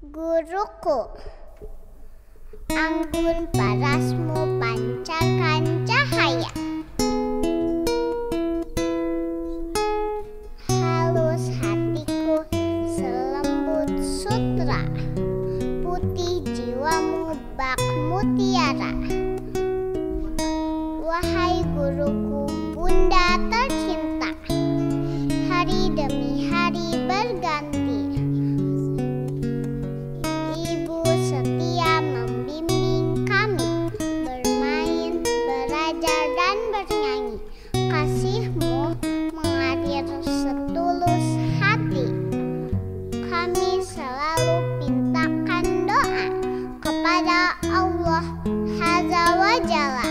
Guruku, anggun parasmu pancarkan cahaya, halus hatiku selembut sutra, putih jiwamu bak mutiara. Wahai guruku, bunda tercinta, hari demi hari berganti. Ibu setia membimbing kami, bermain, belajar, dan bernyanyi. Kasihmu mengalir setulus hati. Kami selalu pintakan doa kepada Allah Azza wa Jalla.